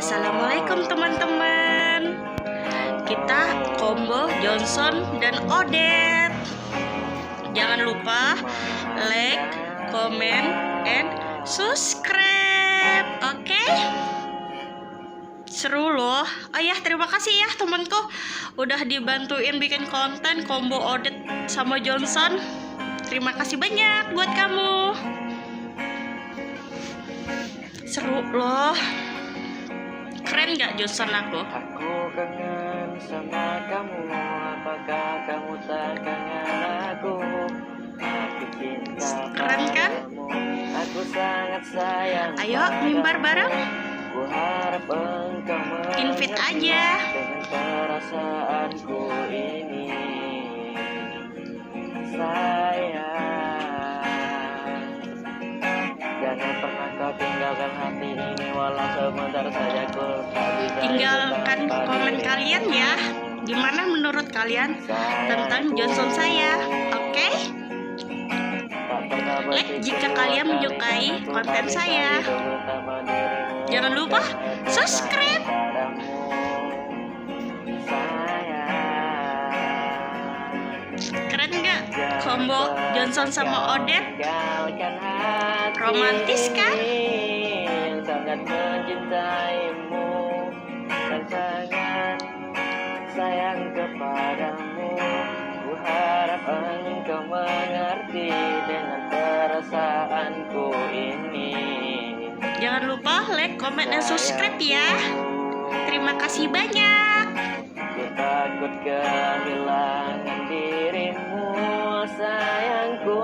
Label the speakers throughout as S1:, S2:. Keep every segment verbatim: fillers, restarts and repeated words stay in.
S1: Assalamualaikum teman-teman. Kita combo Johnson dan Odette. Jangan lupa like, comment, and subscribe. Oke okay? Seru loh. Oh ya, terima kasih ya temanku udah dibantuin bikin konten combo Odette sama Johnson. Terima kasih banyak buat kamu. Seru loh. Keren gak Johnson aku?
S2: Aku kangen sama kamu. Apakah kamu tak kangen aku? Aku cinta
S1: keren kan?
S2: Aku sangat sayang.
S1: Ayo mimbar bareng.
S2: Ku harap engkau
S1: invite aja
S2: dengan perasaanku ini. Sayang, jangan pernah kau tinggalkan hati ini, walau sebentar saja ku tak bisa.
S1: Tinggalkan komen kalian ya. Gimana menurut kalian tentang Johnson saya? Oke okay? Like jika kalian menyukai konten saya. Jangan lupa subscribe. Keren gak combo Johnson sama Odette? Romantis kan?
S2: Sangat mencintaimu dan sangat sayang kepadamu. Ku harap engkau mengerti dengan perasaanku ini.
S1: Jangan lupa like, comment, dan subscribe ya. Terima kasih banyak.
S2: Ku takut kehilangan dirimu, sayangku.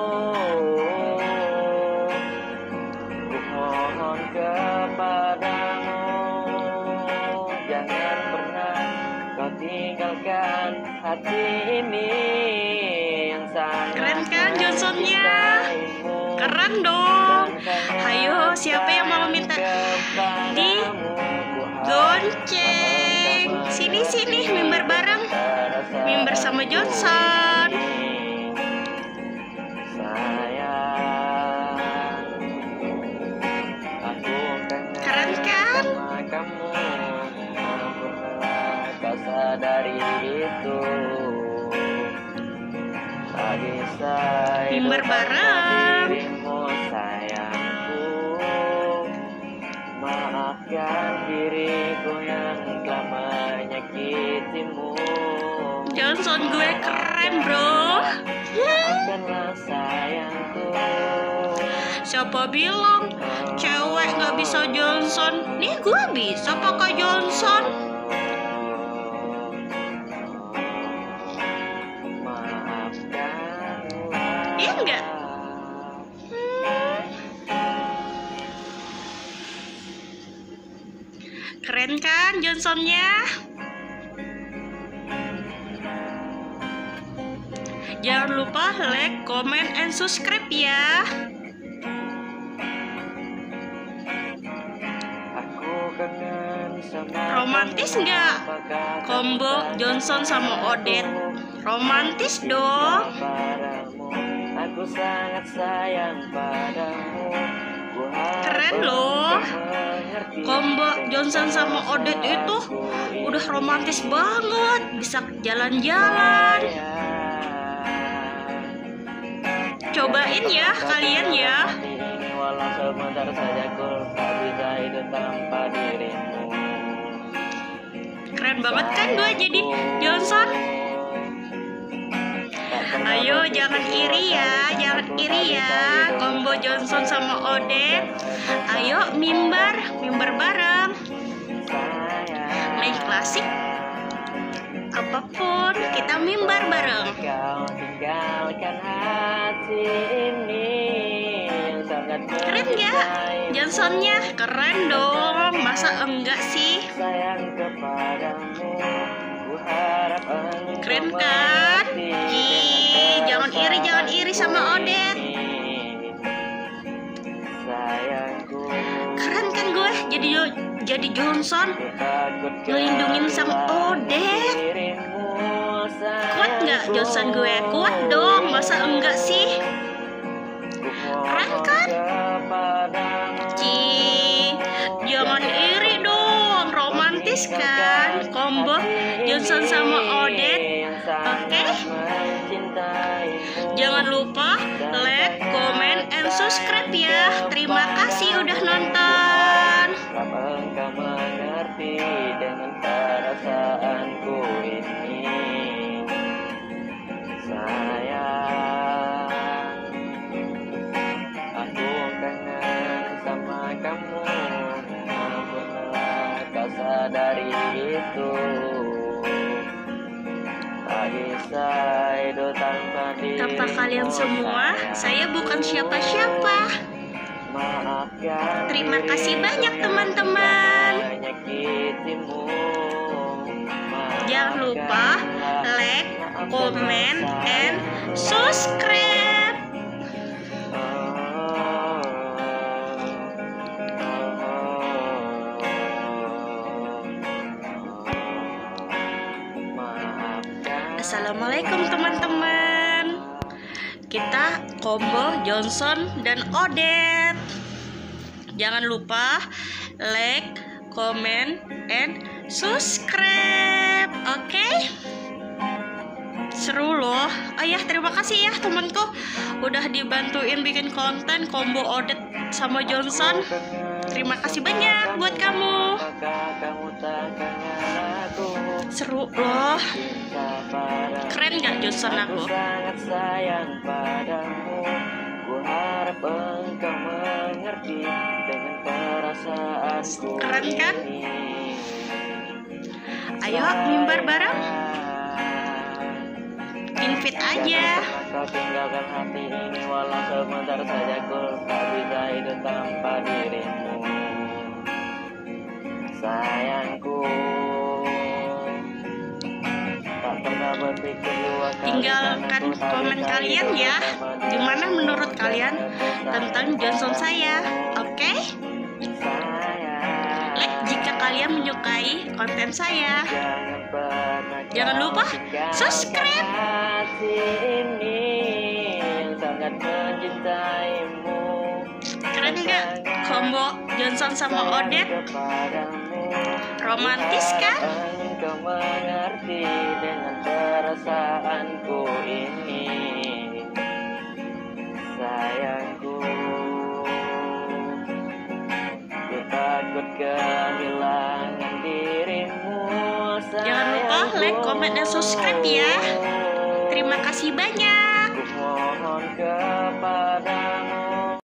S2: Ku mohon kepadamu, jangan pernah kau tinggalkan hati ini yang sangat.
S1: Keren kan Johnsonnya? Keren dong. Ayo, siapa yang mau minta di gonceng? Sini sini mimbar bareng. Mimbar sama Johnson. Keren kan?
S2: Sadari itu tak bisa
S1: mimbar bareng.
S2: Sayangku, maafkan diriku yang telah menyakitimu.
S1: Johnson gue keren bro.
S2: Maafkanlah sayangku.
S1: Siapa bilang cewek gak bisa Johnson? Nih gue bisa pakai Johnson. Iya enggak? Hmm. Keren kan Johnsonnya? Jangan lupa like, comment, and subscribe ya. Romantis nggak? Combo Johnson sama Odette. Romantis dong.
S2: Aku sangat sayang padamu.
S1: Keren loh. Combo Johnson sama Odette itu udah romantis banget. Bisa jalan-jalan. Cobain ya kalian ya.
S2: Walau sebentar saja ku tak bisa hidup tanpa dirimu.
S1: Keren banget kan gue jadi Johnson? Ayo jangan iri ya, jangan iri ya. Combo Johnson sama Odette. Ayo mimbar, mimbar bareng. Main klasik, apapun kita mimbar bareng. Keren gak Johnsonnya? Keren dong. Masa enggak sih? Keren kan? Ih, jangan iri, jangan iri sama Odette. Keren kan gue jadi jadi Johnson, ngelindungin sama Odette. Kuat nggak Johnson gue? Kuat dong, masa enggak sih? Keren kan? Ci, jangan iri dong. romantis kan combo Johnson sama Odette. Oke, jangan lupa like, comment, and subscribe ya. Terima kasih udah nonton.
S2: Engkau mengerti dengan perasaanku ini, sayang. Aku kangen sama kamu, namun kau sadari itu. Tak bisa hidup tanpa dirimu.
S1: Kata kalian semua, saya bukan siapa-siapa.
S2: Maafkan
S1: Terima kasih banyak teman-teman. Jangan lupa like, comment, and subscribe. Assalamualaikum teman-teman. Kita combo Johnson dan Odette. Jangan lupa like, comment, and subscribe. Oke, okay? Seru loh. Oh ya, terima kasih ya temanku udah dibantuin bikin konten combo Odette sama Johnson. Terima kasih banyak buat kamu. Seru loh. Keren gak Johnson aku?
S2: Sangat sayang padamu. Ku harap engkau mengerti dengan perasaanku.
S1: Keren kan?
S2: Ini.
S1: Ayo mimbar bareng. Invite aja.
S2: Kau tinggalkan hati ini walau sebentar saja. Ku tak bisa hidup tanpa dirimu, sayangku. Tak pernah berpikir dua kali.
S1: Tinggalkan komen kalian ya. Gimana menurut kalian tentang Johnson saya? Oke? Okay? Like jika kalian menyukai konten saya. Jangan lupa subscribe. Keren gak combo Johnson sama Odette? Romantis kan?
S2: Engkau mengerti dengan perasaanku ini, sayangku. Ku takut kehilangan dirimu, sayangku.
S1: Jangan lupa like, comment, dan subscribe ya. Terima kasih banyak.